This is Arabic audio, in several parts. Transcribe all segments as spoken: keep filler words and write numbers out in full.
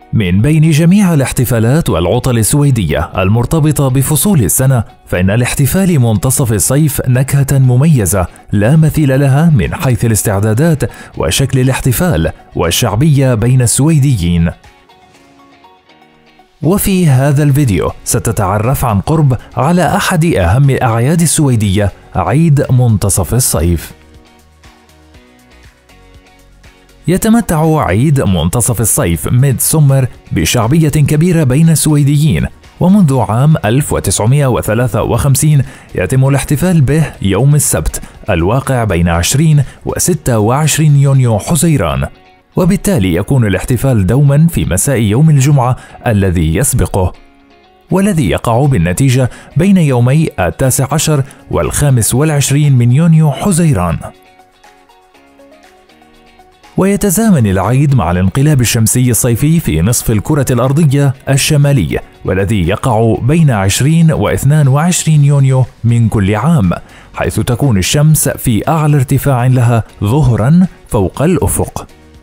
من بين جميع الاحتفالات والعطل السويدية المرتبطة بفصول السنة، فإن لاحتفال منتصف الصيف نكهة مميزة لا مثيل لها من حيث الاستعدادات وشكل الاحتفال والشعبية بين السويديين. وفي هذا الفيديو ستتعرف عن قرب على أحد أهم الأعياد السويدية، عيد منتصف الصيف. يتمتع عيد منتصف الصيف ميد سومر بشعبية كبيرة بين السويديين، ومنذ عام ألف وتسعمائة وثلاثة وخمسين يتم الاحتفال به يوم السبت الواقع بين عشرين وستة وعشرين يونيو حزيران، وبالتالي يكون الاحتفال دوما في مساء يوم الجمعة الذي يسبقه، والذي يقع بالنتيجة بين يومي التاسع عشر والخامس والعشرين من يونيو حزيران. ويتزامن العيد مع الانقلاب الشمسي الصيفي في نصف الكرة الأرضية الشمالي، والذي يقع بين عشرين واثنين وعشرين يونيو من كل عام، حيث تكون الشمس في أعلى ارتفاع لها ظهرا فوق الأفق.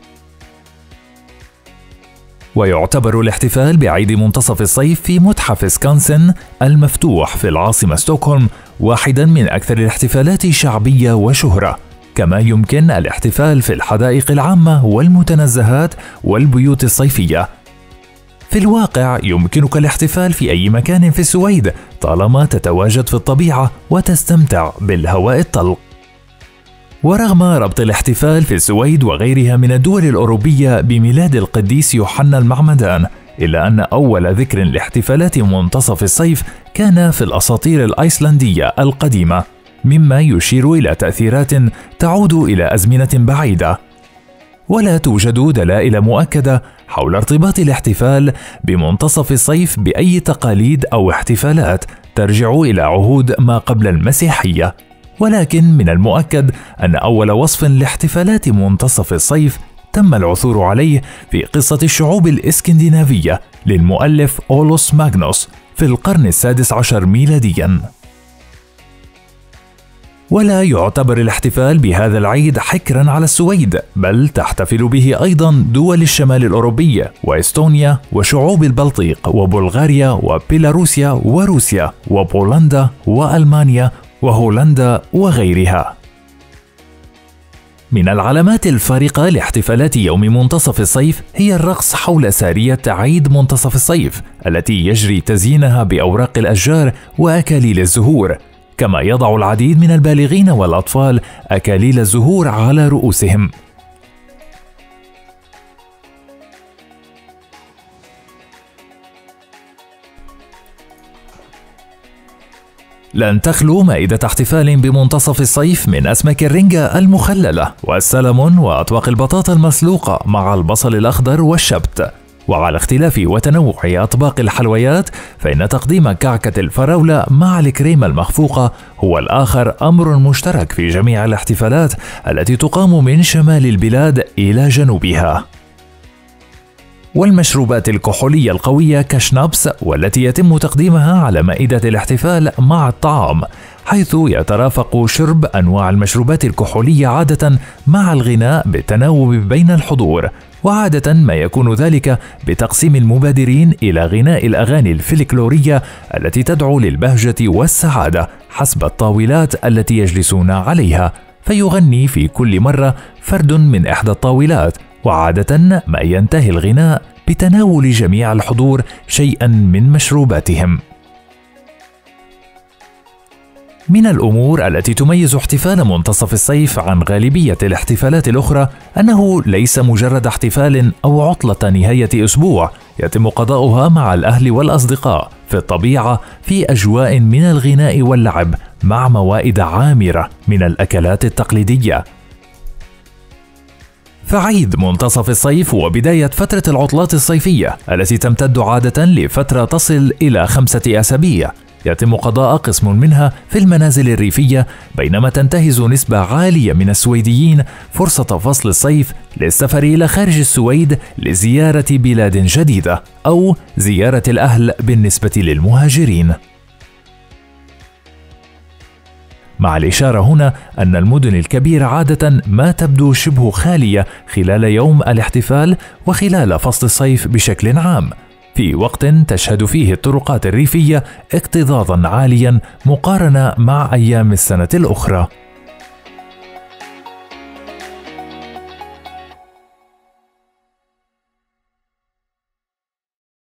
ويعتبر الاحتفال بعيد منتصف الصيف في متحف سكانسن المفتوح في العاصمة ستوكهولم واحدا من أكثر الاحتفالات شعبية وشهرة، كما يمكن الاحتفال في الحدائق العامة والمتنزهات والبيوت الصيفية. في الواقع يمكنك الاحتفال في أي مكان في السويد طالما تتواجد في الطبيعة وتستمتع بالهواء الطلق. ورغم ربط الاحتفال في السويد وغيرها من الدول الأوروبية بميلاد القديس يوحنا المعمدان، إلا أن أول ذكر لاحتفالات منتصف الصيف كان في الأساطير الأيسلندية القديمة، مما يشير إلى تأثيرات تعود إلى أزمنة بعيدة. ولا توجد دلائل مؤكدة حول ارتباط الاحتفال بمنتصف الصيف بأي تقاليد أو احتفالات ترجع إلى عهود ما قبل المسيحية، ولكن من المؤكد أن أول وصف لاحتفالات منتصف الصيف تم العثور عليه في قصة الشعوب الإسكندنافية للمؤلف أولوس ماغنوس في القرن السادس عشر ميلادياً. ولا يعتبر الاحتفال بهذا العيد حكرا على السويد، بل تحتفل به أيضا دول الشمال الأوروبي وإستونيا وشعوب البلطيق وبلغاريا وبيلاروسيا وروسيا وبولندا وألمانيا وهولندا وغيرها. من العلامات الفارقة لاحتفالات يوم منتصف الصيف هي الرقص حول سارية عيد منتصف الصيف التي يجري تزيينها بأوراق الأشجار وأكاليل الزهور، كما يضع العديد من البالغين والأطفال أكاليل الزهور على رؤوسهم. لن تخلو مائدة احتفال بمنتصف الصيف من أسماك الرنجة المخللة والسلمون وأطباق البطاطا المسلوقة مع البصل الأخضر والشبت. وعلى اختلاف وتنوع أطباق الحلويات، فإن تقديم كعكة الفراولة مع الكريمة المخفوقة هو الآخر أمر مشترك في جميع الاحتفالات التي تقام من شمال البلاد إلى جنوبها. والمشروبات الكحولية القوية كشنابس، والتي يتم تقديمها على مائدة الاحتفال مع الطعام، حيث يترافق شرب أنواع المشروبات الكحولية عادة مع الغناء بالتناوب بين الحضور، وعادة ما يكون ذلك بتقسيم المبادرين إلى غناء الأغاني الفلكلورية التي تدعو للبهجة والسعادة حسب الطاولات التي يجلسون عليها، فيغني في كل مرة فرد من إحدى الطاولات، وعادة ما ينتهي الغناء بتناول جميع الحضور شيئا من مشروباتهم. من الأمور التي تميز احتفال منتصف الصيف عن غالبية الاحتفالات الأخرى أنه ليس مجرد احتفال أو عطلة نهاية أسبوع يتم قضاؤها مع الأهل والأصدقاء في الطبيعة في أجواء من الغناء واللعب مع موائد عامرة من الأكلات التقليدية. فعيد منتصف الصيف هو بداية فترة العطلات الصيفية التي تمتد عادة لفترة تصل إلى خمسة أسابيع، يتم قضاء قسم منها في المنازل الريفية، بينما تنتهز نسبة عالية من السويديين فرصة فصل الصيف للسفر إلى خارج السويد لزيارة بلاد جديدة أو زيارة الأهل بالنسبة للمهاجرين. مع الإشارة هنا أن المدن الكبيرة عادة ما تبدو شبه خالية خلال يوم الاحتفال وخلال فصل الصيف بشكل عام، في وقت تشهد فيه الطرقات الريفية اكتظاظا عاليا مقارنة مع أيام السنة الأخرى.